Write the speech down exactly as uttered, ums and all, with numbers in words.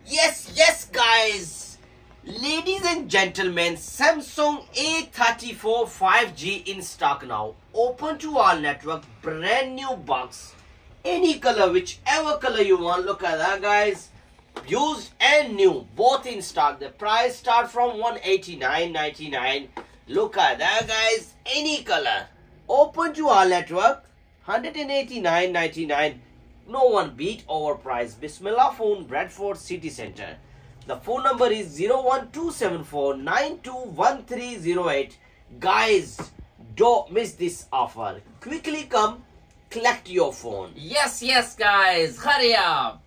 Yes, yes guys. Ladies and gentlemen, Samsung A thirty-four five G in stock now. Open to all network, brand new box. Any color, whichever color you want. Look at that guys. Used and new, both in stock. The price start from one eighty-nine ninety-nine. Look at that guys. Any color. Open to all network, one eighty-nine ninety-nine. No one beat our price. Bismillah phone, Bradford City Center. The phone number is zero one two seven four nine two one three zero eight. Guys, don't miss this offer. Quickly come, collect your phone. Yes, yes guys, hurry up.